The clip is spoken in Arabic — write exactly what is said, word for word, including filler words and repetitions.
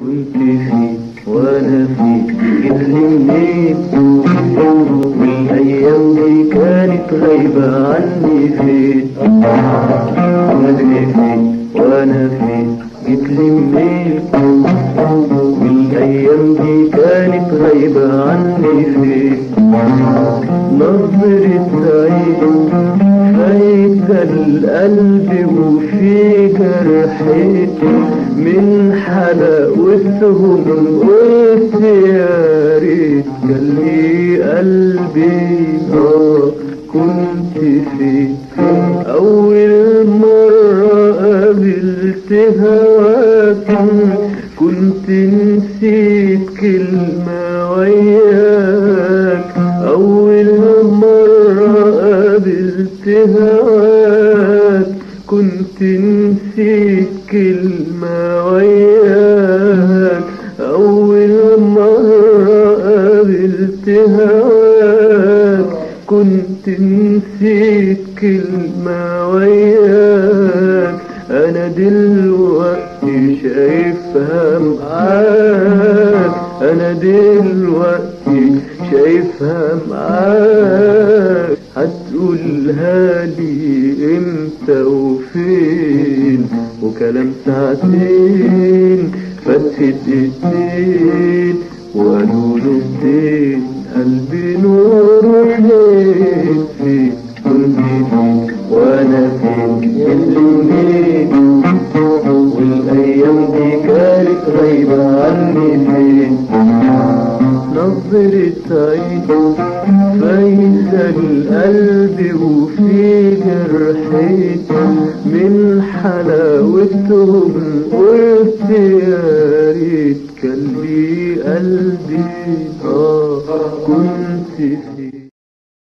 كنت فيه وانا فيه كلمني، والايام دي كانت غايبة عني فين. كنت فيه وانا فيه كلمني، والايام دي كانت غايبة عني فين. نظرة عين فايتة القلب وفي جرحتي من حلاوتهم، قلت يا ريت كان لي قلبي اه كنت فين. أول مرة قابلت هواك كنت نسيت كلمة وياك. أول مرة قابلت هواك كنت نسيت كلمة وياك. أول مرة قابلت هواك كنت نسيت كلمة وياك. أنا دلوقتي شايفها معاك، أنا دلوقتي شايفها معاك. هتقولها لي امتى وفين، وكلام ساعتين فتحت دقيقتين وقالوا له بدين قلبي نور فين. فين كنت فين وانا فين كلمني، والايام دي كانت غايبة عني فين. نظرة عين فايتة القلب وفي جرحتي من حلاوتهم، قلت يا ريت كان لي قلبي اه كنت فيه.